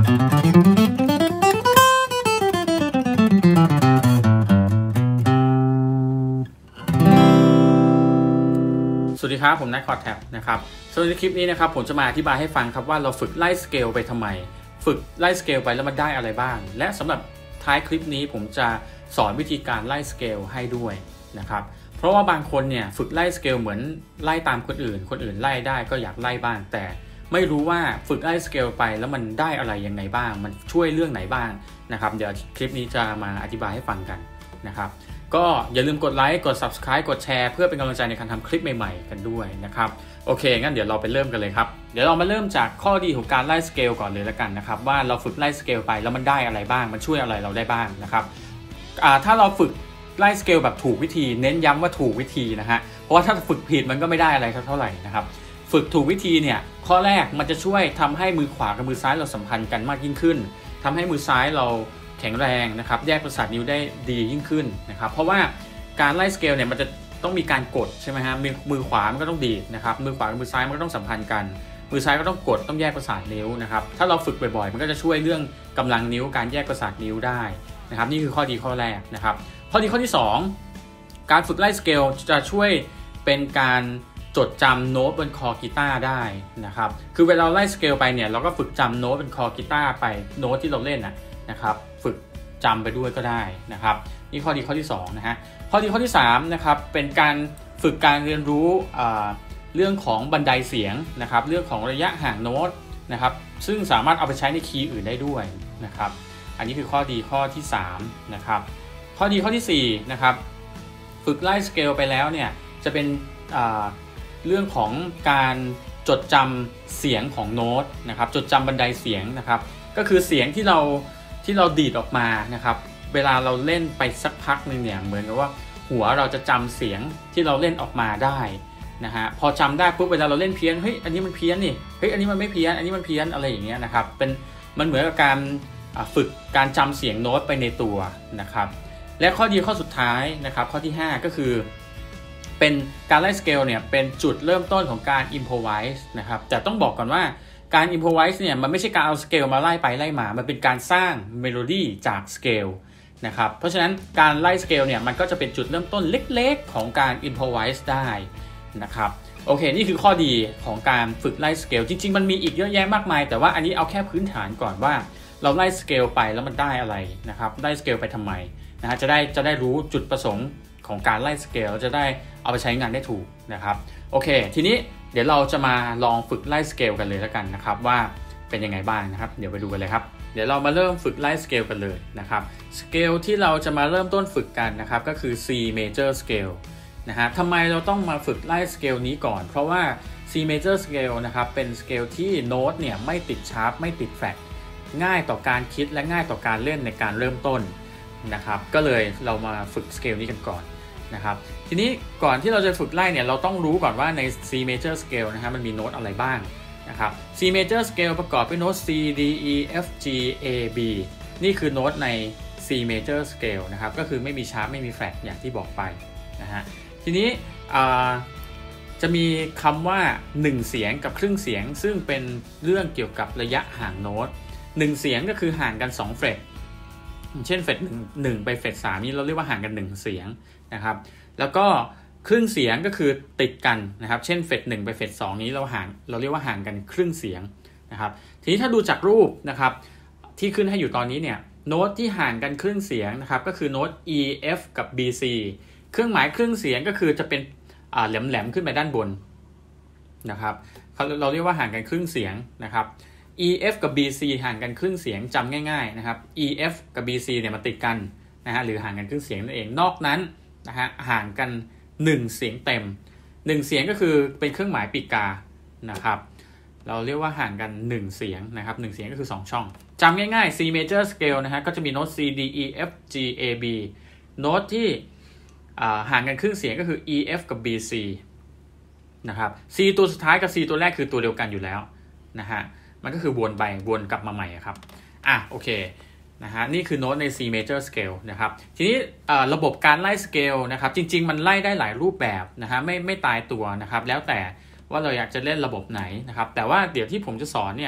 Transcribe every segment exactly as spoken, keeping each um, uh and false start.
สวัสดีครับผมนัทคอร์ดแท็บนะครับสำหรับคลิปนี้นะครับผมจะมาอธิบายให้ฟังครับว่าเราฝึกไล่สเกลไปทำไมฝึกไล่สเกลไปแล้วมันได้อะไรบ้างและสำหรับท้ายคลิปนี้ผมจะสอนวิธีการไล่สเกลให้ด้วยนะครับเพราะว่าบางคนเนี่ยฝึกไล่สเกลเหมือนไล่ตามคนอื่นคนอื่นไล่ได้ก็อยากไล่บ้างแต่ไม่รู้ว่าฝึกไล่สเกลไปแล้วมันได้อะไรยังไงบ้างมันช่วยเรื่องไหนบ้างนะครับเดี๋ยวคลิปนี้จะมาอธิบายให้ฟังกันนะครับก็อย่าลืมกดไลค์กด ซับสไครบ์ กดแชร์เพื่อเป็นกำลังใจในการทำคลิปใหม่ๆกันด้วยนะครับโอเคงั้นเดี๋ยวเราไปเริ่มกันเลยครับเดี๋ยวเรามาเริ่มจากข้อดีของการไล่สเกลก่อนเลยแล้วกันนะครับว่าเราฝึกไล่สเกลไปแล้วมันได้อะไรบ้างมันช่วยอะไรเราได้บ้างนะครับถ้าเราฝึกไล่สเกลแบบถูกวิธีเน้นย้ำว่าถูกวิธีนะฮะเพราะว่าถ้าฝึกผิดมันก็ไม่ได้อะไรเท่าไหร่นะครับฝึกถูกวิธีเนี่ยข้อแรกมันจะช่วยทำให้มือขวากับมือซ้ายเราสัมพันธ์กันมากยิ่งขึ้นทำให้มือซ้ายเราแข็งแรงนะครับแยกประสาทนิ้วได้ดียิ่งขึ้นนะครับเพราะว่าการไล่สเกลเนี่ยมันจะต้องมีการกดใช่ไหมฮะมือมือขวามันก็ต้องดีดนะครับมือขวากับมือซ้ายมันก็ต้องสัมพันธ์กันมือซ้ายก็ต้องกดต้องแยกประสาทนิ้วนะครับถ้าเราฝึกบ่อยๆมันก็จะช่วยเรื่องกำลังนิ้วการแยกประสาทนิ้วได้นะครับนี่คือข้อดีข้อแรกนะครับข้อดีข้อที่สองการฝึกไล่สเกลจะช่วยเป็นการจดจำโน้ตบนคอกีตาร์ได้นะครับคือเวลาเราไล่สเกลไปเนี่ยเราก็ฝึกจำโน้ตบนคอกีตาร์ไปโน้ตที่เราเล่นนะนะครับฝึกจำไปด้วยก็ได้นะครับนี่ข้อดีข้อที่สองนะฮะข้อดีข้อที่สามนะครับเป็นการฝึกการเรียนรู้เรื่องของบันไดเสียงนะครับเรื่องของระยะห่างโน้ตนะครับซึ่งสามารถเอาไปใช้ในคีย์อื่นได้ด้วยนะครับอันนี้คือข้อดีข้อที่สามนะครับข้อดีข้อที่สี่นะครับฝึกไล่สเกลไปแล้วเนี่ยจะเป็นเรื่องของการจดจำเสียงของโน้ตนะครับจดจำบันไดเสียงนะครับก็คือเสียงที่เราที่เราดีดออกมานะครับเวลาเราเล่นไปสักพักนึงเนี่ยเหมือนกับว่าหัวเราจะจำเสียงที่เราเล่นออกมาได้นะฮะพอจำได้ปุ๊บเวลาเราเล่นเพี้ยนเฮ้ยอันนี้มันเพี้ยนนี่เฮ้ยอันนี้มันไม่เพี้ยนอันนี้มันเพี้ยนอะไรอย่างเงี้ยนะครับเป็นมันเหมือนกับการฝึกการจำเสียงโน้ตไปในตัวนะครับและข้อดีข้อสุดท้ายนะครับข้อที่ห้าก็คือเป็นการไล่สเกลเนี่ยเป็นจุดเริ่มต้นของการ improvise นะครับแต่ต้องบอกก่อนว่าการ improvise เนี่ยมันไม่ใช่การเอาสเกลมาไล่ไปไล่มามันเป็นการสร้างเมโลดี้จากสเกลนะครับเพราะฉะนั้นการไล่สเกลเนี่ยมันก็จะเป็นจุดเริ่มต้นเล็กๆของการ improvise ได้นะครับโอเคนี่คือข้อดีของการฝึกไล่สเกลจริงๆมันมีอีกเยอะแยะมากมายแต่ว่าอันนี้เอาแค่พื้นฐานก่อนว่าเราไล่สเกลไปแล้วมันได้อะไรนะครับไล่สเกลไปทำไมนะฮะจะได้จะได้รู้จุดประสงค์ของการไล่สเกลจะได้เอาไปใช้งานได้ถูกนะครับโอเคทีนี้เดี๋ยวเราจะมาลองฝึกไล่สเกลกันเลยแล้วกันนะครับว่าเป็นยังไงบ้างนะครับเดี๋ยวไปดูกันเลยครับเดี๋ยวเรามาเริ่มฝึกไล่สเกลกันเลยนะครับสเกลที่เราจะมาเริ่มต้นฝึกกันนะครับก็คือ C major scale นะฮะทำไมเราต้องมาฝึกไล่สเกลนี้ก่อนเพราะว่า C major scale นะครับเป็นสเกลที่โน้ตเนี่ยไม่ติดชาร์ปไม่ติดแฟลตง่ายต่อการคิดและง่ายต่อการเล่นในการเริ่มต้นนะครับก็เลยเรามาฝึกสเกลนี้กันก่อนนะครับทีนี้ก่อนที่เราจะฝึกไล่เนี่ยเราต้องรู้ก่อนว่าใน C major scale นะฮะมันมีโน้ตอะไรบ้างนะครับ C major scale ประกอบด้วยโน้ต C D E F G A B นี่คือโน้ตใน C major scale นะครับก็คือไม่มีชาร์ปไม่มีแฟลตอย่างที่บอกไปนะฮะทีนี้จะมีคำว่าหนึ่งเสียงกับครึ่งเสียงซึ่งเป็นเรื่องเกี่ยวกับระยะห่างโน้ตหนึ่งเสียงก็คือห่างกันสองเฟรตเช่นเฟรตหนึ่งไปเฟรตสามนี่เราเรียกว่าห่างกันหนึ่งเสียงนะครับแล้วก็ครึ่งเสียงก็คือติดกันนะครับเช่นเฟรตหนึ่งไปเฟรตสองนี้เราห่างเราเรียกว่าห่างกันครึ่งเสียงนะครับทีนี้ถ้าดูจากรูปนะครับที่ขึ้นให้อยู่ตอนนี้เนี่ยโน้ตที่ห่างกันครึ่งเสียงนะครับก็คือโน้ต E F กับ B C เครื่องหมายครึ่งเสียงก็คือจะเป็นแหลมๆขึ้นไปด้านบนนะครับเราเรียกว่าห่างกันครึ่งเสียงนะครับ E F กับ B C ห่างกันครึ่งเสียงจำง่ายๆนะครับ E F กับ B C เนี่ยมาติดกันนะฮะหรือห่างกันครึ่งเสียงนั่นเองนอกนั้นนะฮะห่างกันหนึ่งเสียงเต็มหนึ่งเสียงก็คือเป็นเครื่องหมายปีกานะครับเราเรียกว่าห่างกันหนึ่งเสียงนะครับหนึ่งเสียงก็คือสองช่องจำง่ายๆ C major scale นะฮะก็จะมีโน้ต C D E F G A B โน้ตที่ห่างกันครึ่งเสียงก็คือ E F กับ B C นะครับ C ตัวสุดท้ายกับ C ตัวแรกคือตัวเดียวกันอยู่แล้วนะฮะมันก็คือวนไปวนกลับมาใหม่ครับอ่ะโอเคนะฮะนี่คือโน้ตใน C major scale นะครับทีนี้ระบบการไล่สเกลนะครับจริงๆมันไล่ได้หลายรูปแบบนะฮะไม่ไม่ตายตัวนะครับแล้วแต่ว่าเราอยากจะเล่นระบบไหนนะครับแต่ว่าเดี๋ยวที่ผมจะสอนเนี่ย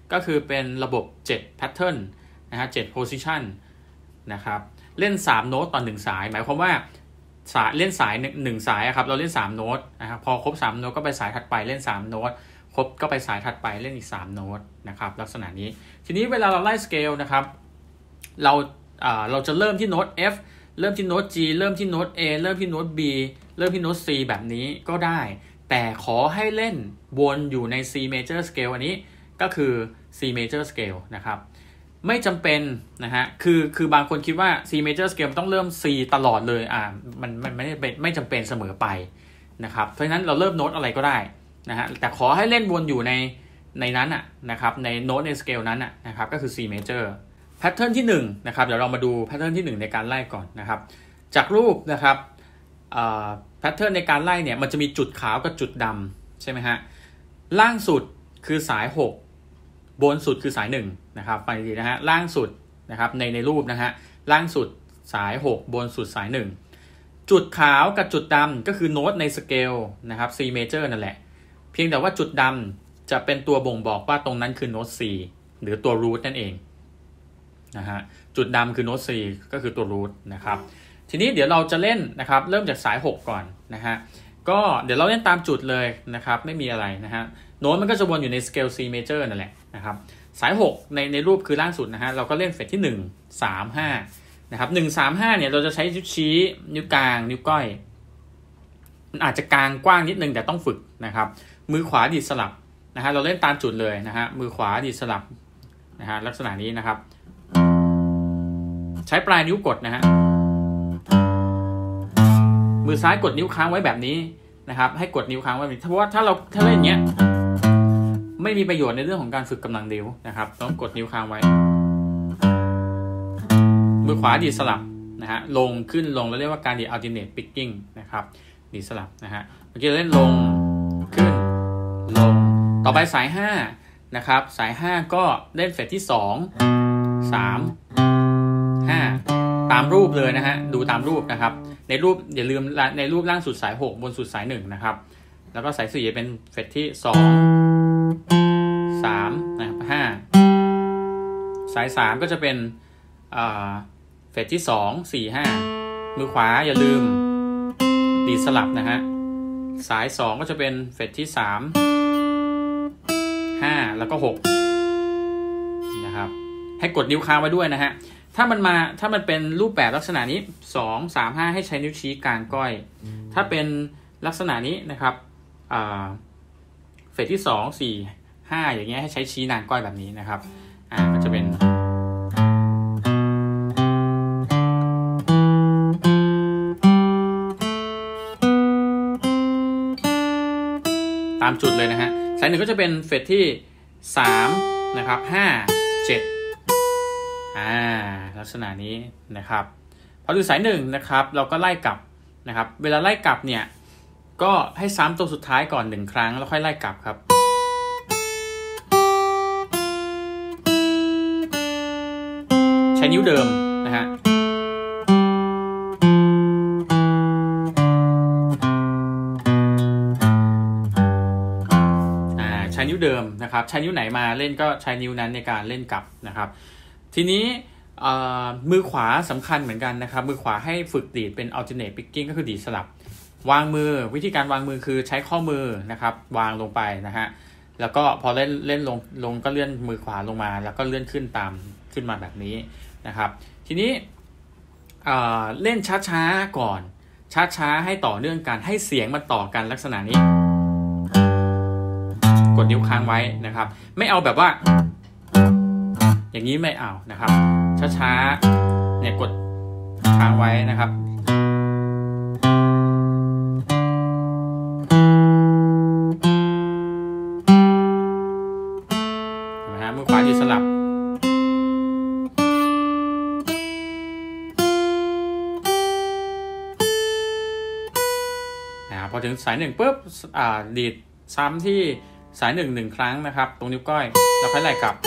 ก็คือเป็นระบบเจ็ด pattern นะฮะเจ็ด position นะครับเล่นสามโน้ตต่อหนึ่งสายหมายความว่าสายเล่นสายหนึ่งสายครับเราเล่นสามโน้ตนะครับพอครบสามโน้ตก็ไปสายถัดไปเล่นสามโน้ตครบก็ไปสายถัดไปเล่นอีกสามโน้ตนะครับลักษณะนี้ทีนี้เวลาเราไล่สเกลนะครับเราเราจะเริ่มที่โน้ต F เริ่มที่โน้ต G เริ่มที่โน้ต A เริ่มที่โน้ต B เริ่มที่โน้ต C แบบนี้ก็ได้แต่ขอให้เล่นวนอยู่ใน C major scale อันนี้ก็คือ C major scale นะครับไม่จำเป็นนะฮะคือคือบางคนคิดว่า C major scale ต้องเริ่ม C ตลอดเลยอ่ามันมันไม่ได้ไม่จำเป็นเสมอไปนะครับเพราะฉะนั้นเราเริ่มโน้ตอะไรก็ได้นะฮะแต่ขอให้เล่นวนอยู่ในในนั้นอ่ะนะครับในโน้ตในสเกลนั้นอ่ะนะครับก็คือ C major แพทเทิร์นที่หนึ่งนะครับเดี๋ยวเรามาดูแพทเทิร์นที่หนึ่งในการไล่ก่อนนะครับจากรูปนะครับแพทเทิร์นในการไล่เนี่ยมันจะมีจุดขาวกับจุดดำใช่ไหมฮะล่างสุดคือสายหกบนสุดคือสายหนึ่งนะครับฟังดีนะฮะล่างสุดนะครับในในรูปนะฮะล่างสุดสายหกบนสุดสายหนึ่งจุดขาวกับจุดดำก็คือโน้ตในสเกลนะครับ C major นั่นแหละเพียงแต่ว่าจุดดำจะเป็นตัวบ่งบอกว่าตรงนั้นคือโน้ต C หรือตัว root นั่นเองนะฮะจุดดำคือโน้ต C ก็คือตัว root นะครับทีนี้เดี๋ยวเราจะเล่นนะครับเริ่มจากสายหกก่อนนะฮะก็เดี๋ยวเราเล่นตามจุดเลยนะครับไม่มีอะไรนะฮะโน้ตมันก็จะวนอยู่ในสเกล C major นั่นแหละนะครับสายหกในในรูปคือล่างสุดนะฮะเราก็เล่นเฟรตที่หนึ่ง สาม ห้านะครับหนึ่ง สาม ห้าเนี่ยเราจะใช้นิ้วชี้นิ้วกลางนิ้วก้อยมันอาจจะกลางกว้างนิดนึงแต่ต้องฝึกนะครับมือขวาดีดสลับนะฮะเราเล่นตามจุดเลยนะฮะมือขวาดีดสลับนะฮะลักษณะนี้นะครับใช้ปลายนิ้วกดนะฮะมือซ้ายกดนิ้วค้างไว้แบบนี้นะครับให้กดนิ้วค้างไว้แบบนี้เพราะว่าถ้าเราถ้าเล่นอย่างเงี้ยไม่มีประโยชน์ในเรื่องของการฝึกกำลังนิ้วนะครับต้องกดนิ้วค้างไว้มือขวาดีดสลับนะฮะลงขึ้นลงแล้วเรียกว่าการดีด alternate picking นะครับดีดสลับนะฮะเมื่อกี้เล่นลงขึ้นลงต่อไปสายห้านะครับสายห้าก็เล่นเฟรตที่สอง สาม ห้าตามรูปเลยนะฮะดูตามรูปนะครับในรูปอย่าลืมในรูปล่างสุดสายหกบนสุดสายหนึ่งนะครับแล้วก็สายสี่เป็นเฟรตที่สอง สามนะครับห้าสายสามก็จะเป็นอ่าเฟรตที่สอง สี่ ห้ามือขวาอย่าลืมดีดสลับนะฮะสายสองก็จะเป็นเฟรตที่สาม ห้าแล้วก็หกนะครับให้กดนิ้วค้างไว้ด้วยนะฮะถ้ามันมาถ้ามันเป็นรูปแบบลักษณะนี้สอง สาม ห้าให้ใช้นิ้วชี้กลางก้อยถ้าเป็นลักษณะนี้นะครับอ่าเฟสที่สอง สี่ ห้าอย่างเงี้ยให้ใช้ชี้นางก้อยแบบนี้นะครับอ่ามันจะเป็นตามจุดเลยนะฮะสายหนึ่งก็จะเป็นเฟสที่สามนะครับห้า เจ็ดอ่าลักษณะนี้นะครับพอดูสายหนึ่งนะครับเราก็ไล่กลับนะครับเวลาไล่กลับเนี่ยก็ให้ซ้ำตัวสุดท้ายก่อนหนึ่งครั้งแล้วค่อยไล่กลับครับใช้นิ้วเดิมนะฮะใช้นิ้วเดิมนะครับใช้นิ้วไหนมาเล่นก็ใช้นิ้วนั้นในการเล่นกลับนะครับทีนี้มือขวาสำคัญเหมือนกันนะครับมือขวาให้ฝึกดีดเป็น alternate picking ก็คือดีดสลับวางมือวิธีการวางมือคือใช้ข้อมือนะครับวางลงไปนะฮะแล้วก็พอเล่นเล่นลงลงก็เลื่อนมือขวาลงมาแล้วก็เลื่อนขึ้นตามขึ้นมาแบบนี้นะครับทีนี้เล่นช้าๆก่อนช้าๆให้ต่อเนื่องกันให้เสียงมันต่อกันลักษณะนี้กดนิ้วค้างไว้นะครับไม่เอาแบบว่าอย่างนี้ไม่เอานะครับช้าๆเนี่ยกดค้างไว้นะครับเห็นไหมฮะมือขวาดีดสลับนะครับพอถึงสายหนึ่งปุ๊บอ่าดีดซ้ำที่สายหนึ่งหนึ่งครั้งนะครับตรงนิ้วก้อยแล้วค่อยไล่กลับ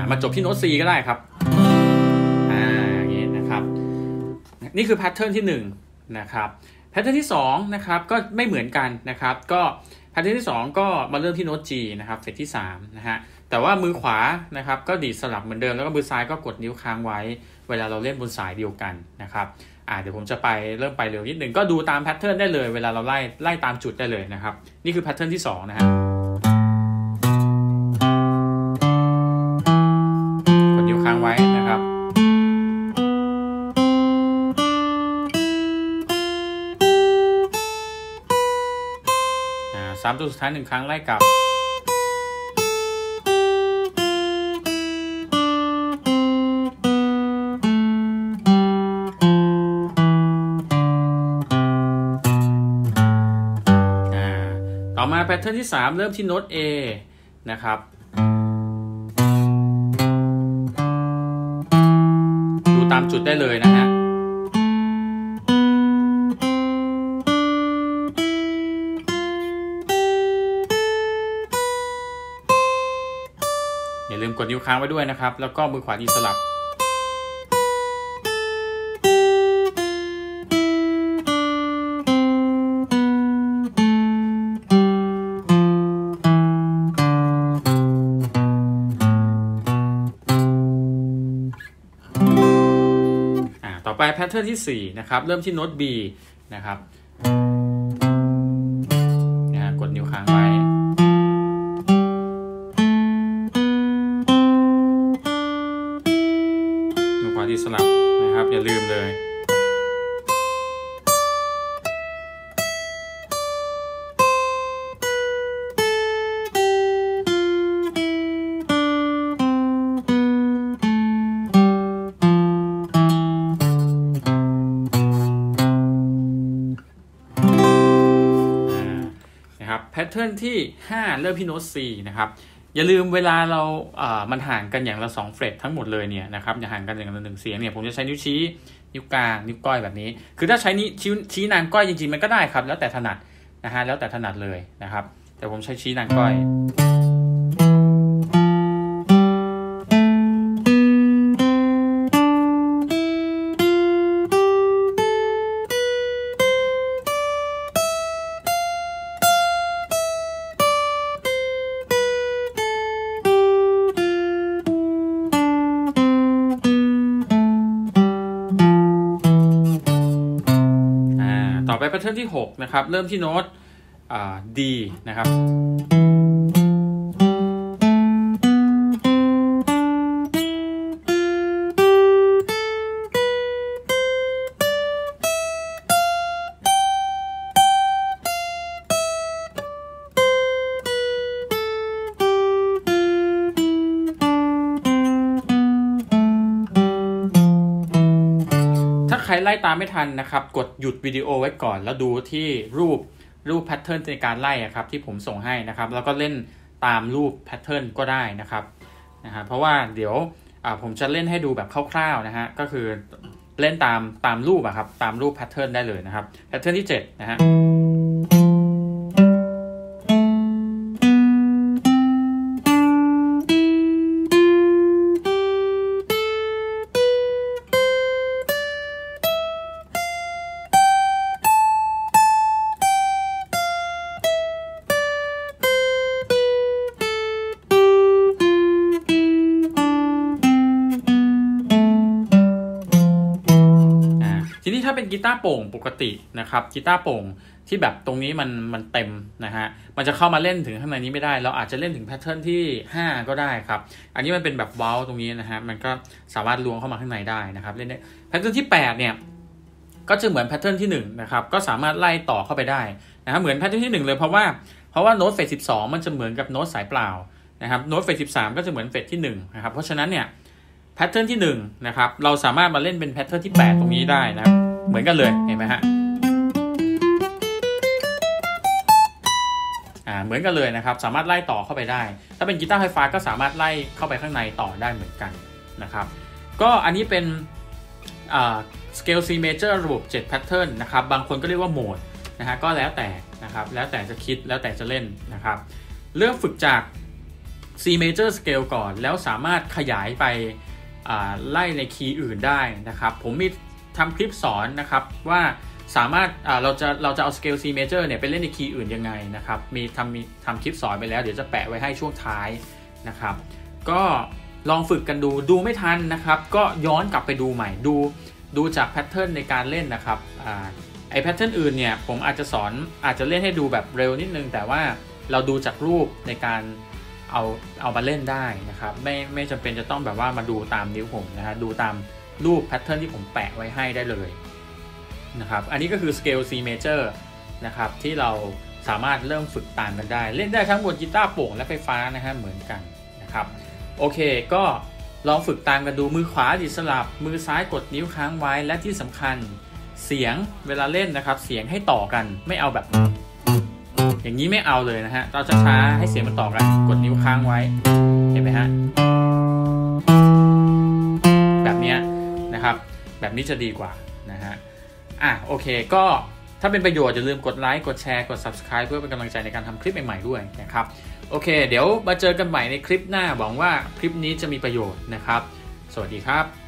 มาจบที่โน้ต C ก็ได้ครับอ่าอย่างนี้นะครับนี่คือแพทเทิร์นที่หนึ่งนะครับแพทเทิร์นที่สองนะครับก็ไม่เหมือนกันนะครับก็แพทเทิร์นที่สองก็มาเริ่มที่โน้ต G นะครับเฟสที่สามนะฮะแต่ว่ามือขวานะครับก็ดีดสลับเหมือนเดิมแล้วก็มือซ้ายก็กดนิ้วค้างไว้เวลาเราเล่นบนสายเดียวกันนะครับอ่าเดี๋ยวผมจะไปเริ่มไปเร็วนิดนึงก็ดูตามแพทเทิร์นได้เลยเวลาเราไล่ไล่ตามจุดได้เลยนะครับนี่คือแพทเทิร์นที่สองนะฮะกดนิ้วค้างไว้นะครับอ่าสามตัวสุดท้ายหนึ่งครั้งไล่กลับต่อมาแพทเทิร์นที่สามเริ่มที่โน้ต A นะครับดูตามจุดได้เลยนะฮะอย่าลืมกดนิ้วค้างไว้ด้วยนะครับแล้วก็มือขวาดีสลับไปแพทเทิร์นที่สี่นะครับเริ่มที่โน้ต B นะครับนะฮะกดนิ้วค้างไว้มือขวาที่สลับนะครับอย่าลืมเลยแพทเทิร์นที่ห้าเริ่มที่โน้ต C นะครับอย่าลืมเวลาเราอ่ามันห่างกันอย่างละสองเฟรตทั้งหมดเลยเนี่ยนะครับอย่าห่างกันอย่างละหนึ่งเสียงเนี่ยผมจะใช้นิ้วชี้นิ้วกลางนิ้วก้อยแบบนี้คือถ้าใช้นิ้วชี้ชี้นางก้อยจริงๆมันก็ได้ครับแล้วแต่ถนัดนะฮะแล้วแต่ถนัดเลยนะครับแต่ผมใช้ชี้นางก้อยต่อไปแพทเทิร์นที่หกนะครับเริ่มที่โน้ต D นะครับใครไล่ตามไม่ทันนะครับกดหยุดวิดีโอไว้ก่อนแล้วดูที่รูปรูปแพทเทิร์นในการไล่ครับที่ผมส่งให้นะครับแล้วก็เล่นตามรูปแพทเทิร์นก็ได้นะครับนะฮะเพราะว่าเดี๋ยวผมจะเล่นให้ดูแบบคร่าวๆนะฮะก็คือเล่นตามตามรูปอะครับตามรูปแพทเทิร์นได้เลยนะครับแพทเทิร์นที่เจ็ดนะฮะทีนี้ถ้าเป็นกีตาร์โปร่งปกตินะครับกีตาร์โปร่งที่แบบตรงนี้มันมันเต็มนะฮะมันจะเข้ามาเล่นถึงข้างในนี้ไม่ได้เราอาจจะเล่นถึงแพทเทิร์นที่ห้าก็ได้ครับอันนี้มันเป็นแบบวอลตรงนี้นะฮะมันก็สามารถล้วงเข้ามาข้างในได้นะครับเล่นได้แพทเทิร์นที่แปดเนี่ยก็จะเหมือนแพทเทิร์นที่หนึ่งนะครับก็สามารถไล่ต่อเข้าไปได้นะครับเหมือนแพทเทิร์นที่หนึ่งเลยเพราะว่าเพราะว่าโน้ตเฟสสิบสองมันจะเหมือนกับโน้ตสายเปล่านะครับโน้ตเฟสสิบสามก็จะเหมือนเฟสที่หนึ่งนะครับเพราะฉะนั้นเนี่ยแพทเทิร์นที่หนึ่งนะครับเราสามารถมาเล่นเป็นแพทเทิร์นที่แปดตรงนี้ได้นะครับเหมือนกันเลยเห็นไหมฮะอ่าเหมือนกันเลยนะครับสามารถไล่ต่อเข้าไปได้ถ้าเป็นกีตาร์ไฟฟ้าก็สามารถไล่เข้าไปข้างในต่อได้เหมือนกันนะครับก็อันนี้เป็นอ่า Scale C Major ระบบเจ็ด Pattern นะครับบางคนก็เรียกว่าโหมดนะฮะก็แล้วแต่นะครับแล้วแต่จะคิดแล้วแต่จะเล่นนะครับเริ่มฝึกจาก C major scale ก่อนแล้วสามารถขยายไปไล่ในคีย์อื่นได้นะครับผมมีทำคลิปสอนนะครับว่าสามารถเราจะเราจะเอา scale C major เนี่ยไปเล่นในคีย์อื่นยังไงนะครับมีทำมีทำคลิปสอนไปแล้วเดี๋ยวจะแปะไว้ให้ช่วงท้ายนะครับก็ลองฝึกกันดูดูไม่ทันนะครับก็ย้อนกลับไปดูใหม่ดูดูจากแพทเทิร์นในการเล่นนะครับไอแพทเทิร์นอื่นเนี่ยผมอาจจะสอนอาจจะเล่นให้ดูแบบเร็วนิดนึงแต่ว่าเราดูจากรูปในการเอาเอามาเล่นได้นะครับไม่ไม่จำเป็นจะต้องแบบว่ามาดูตามนิ้วผมนะฮะดูตามรูปแพทเทิร์นที่ผมแปะไว้ให้ได้เลยนะครับอันนี้ก็คือ scale C major นะครับที่เราสามารถเริ่มฝึกตามกันได้เล่นได้ทั้งบนกีตาร์โปร่งและไฟฟ้านะฮะเหมือนกันนะครับโอเคก็ลองฝึกตามกันดูมือขวาดิดสลับมือซ้ายกดนิ้วค้างไว้และที่สำคัญเสียงเวลาเล่นนะครับเสียงให้ต่อกันไม่เอาแบบอย่างนี้ไม่เอาเลยนะฮะเราจะช้าให้เสียงมันต่อกันกดนิ้วค้างไว้เห็นไหมฮะแบบนี้นะครับแบบนี้จะดีกว่านะฮะอ่ะโอเคก็ถ้าเป็นประโยชน์อย่าลืมกดไลค์กดแชร์กด ซับสไครบ์ เพื่อเป็นกำลังใจในการทำคลิปใหม่ๆด้วยนะครับโอเคเดี๋ยวมาเจอกันใหม่ในคลิปหน้าหวังว่าคลิปนี้จะมีประโยชน์นะครับสวัสดีครับ